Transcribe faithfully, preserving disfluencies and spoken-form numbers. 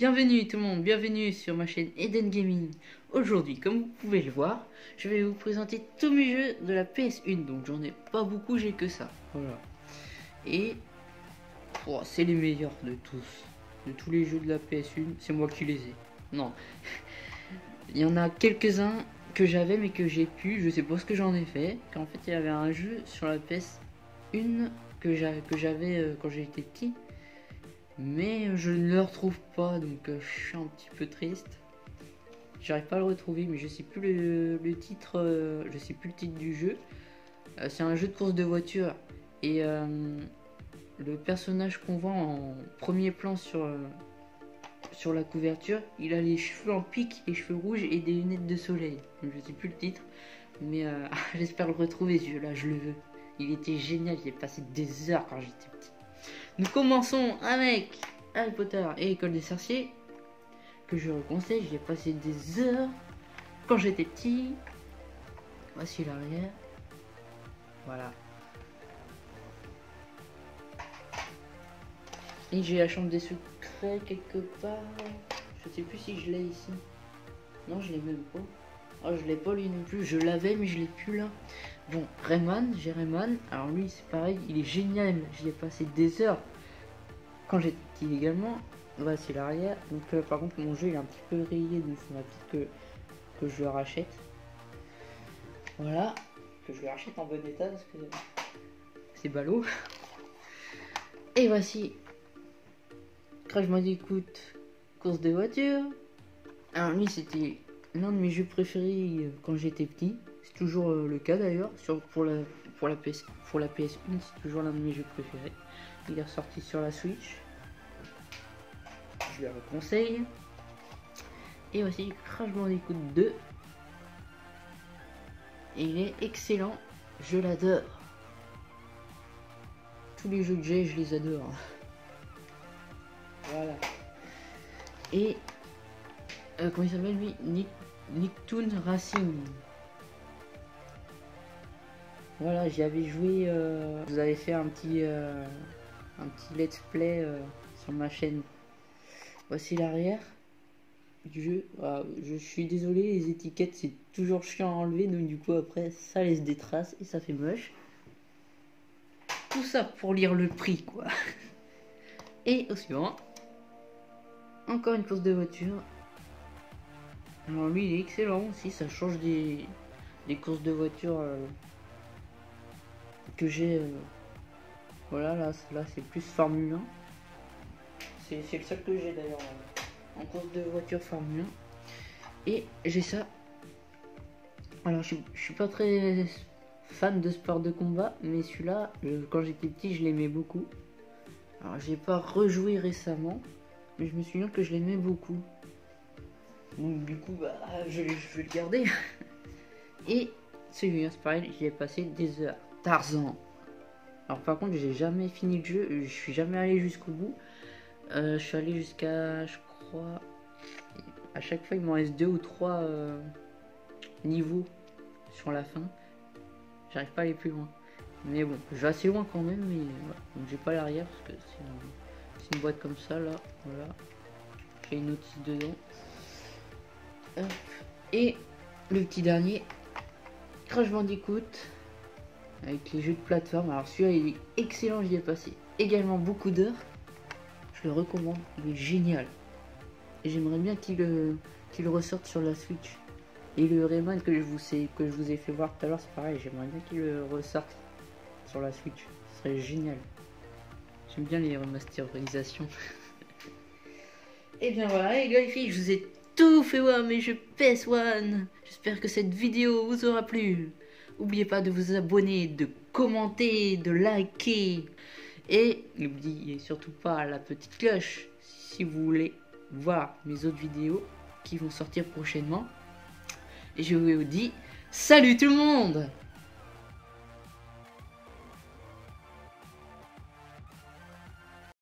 Bienvenue tout le monde, bienvenue sur ma chaîne Eden Gaming. Aujourd'hui, comme vous pouvez le voir, je vais vous présenter tous mes jeux de la P S un. Donc j'en ai pas beaucoup, j'ai que ça. Voilà. Et oh, c'est les meilleurs de tous. De tous les jeux de la P S un, c'est moi qui les ai. Non. Il y en a quelques-uns que j'avais mais que j'ai pu, je sais pas ce que j'en ai fait. Qu'en fait il y avait un jeu sur la P S un que j'avais euh, quand j'étais petit. Mais je ne le retrouve pas, donc euh, je suis un petit peu triste. J'arrive pas à le retrouver, mais je sais plus le, le titre, euh, je sais plus le titre du jeu. Euh, c'est un jeu de course de voiture et euh, le personnage qu'on voit en premier plan sur euh, sur la couverture, il a les cheveux en pique, les cheveux rouges et des lunettes de soleil. Donc, je sais plus le titre, mais euh, j'espère le retrouver ce jeu-là, je le veux. Il était génial, j'ai passé des heures quand j'étais petit. Nous commençons avec Harry Potter et École des sorciers, que je vous conseille, j'y ai passé des heures quand j'étais petit. Voici l'arrière. Voilà. Et j'ai la chambre des secrets quelque part. Je sais plus si je l'ai ici. Non, je l'ai même pas. Oh, je l'ai pas lui non plus. Je l'avais, mais je l'ai plus là. Bon, Rayman, j'ai Rayman. Alors lui, c'est pareil, il est génial. J'y ai passé des heures quand j'étais petit également. Voici l'arrière. Donc euh, par contre, mon jeu il est un petit peu rayé, donc il faudra peut-être que, que je le rachète. Voilà. Que je le rachète en bon état parce que c'est ballot. Et voici Crash Bandicoot course de voiture. Alors lui, c'était l'un de mes jeux préférés quand j'étais petit. C'est toujours euh, le cas d'ailleurs. Pour la, pour, la P S, pour la P S un, c'est toujours l'un de mes jeux préférés. Il est ressorti sur la Switch. Je le conseille. Et voici Crash Bandicoot deux. Et il est excellent. Je l'adore. Tous les jeux que j'ai, je les adore. Voilà. Et euh, comment il s'appelle lui, Nick, Nicktoon Racing. Voilà, j'y avais joué. Euh, vous avez fait un petit, euh, un petit let's play euh, sur ma chaîne. Voici l'arrière du jeu. Ah, je suis désolé, les étiquettes c'est toujours chiant à enlever, donc du coup après ça laisse des traces et ça fait moche. Tout ça pour lire le prix quoi. Et au suivant, encore une course de voiture. Alors lui il est excellent aussi, ça change des, des courses de voiture euh, que j'ai. Euh, voilà, là, là c'est plus Formule un. C'est le seul que j'ai d'ailleurs en, en course de voiture Formule un. Et j'ai ça. Alors je, je suis pas très fan de sport de combat, mais celui-là, quand j'étais petit, je l'aimais beaucoup. Alors j'ai pas rejoué récemment, mais je me souviens que je l'aimais beaucoup. Donc du coup, bah, je, je vais le garder. Et celui-là, c'est pareil, j'y ai passé des heures. Tarzan. Alors par contre, j'ai jamais fini le jeu, je suis jamais allé jusqu'au bout. Euh, je suis allé jusqu'à, je crois, à chaque fois il m'en reste deux ou trois euh, niveaux sur la fin. J'arrive pas à aller plus loin. Mais bon, je vais assez loin quand même, mais voilà. Donc j'ai pas l'arrière parce que c'est une, une boîte comme ça là. Voilà. J'ai une notice dedans. Hop. Et le petit dernier, Crash Bandicoot avec les jeux de plateforme. Alors celui-là il est excellent, j'y ai passé également beaucoup d'heures. Je le recommande, il est génial. Et j'aimerais bien qu'il euh, qu'il ressorte sur la Switch. Et le Rayman que je vous ai, que je vous ai fait voir tout à l'heure, c'est pareil, j'aimerais bien qu'il ressorte sur la Switch. Ce serait génial. J'aime bien les remasterisations. Et bien voilà les gars et filles, je vous ai tout fait voir mes jeux P S un. J'espère que cette vidéo vous aura plu. N'oubliez pas de vous abonner, de commenter, de liker. Et n'oubliez surtout pas la petite cloche si vous voulez voir mes autres vidéos qui vont sortir prochainement. Et je vous dis salut tout le monde!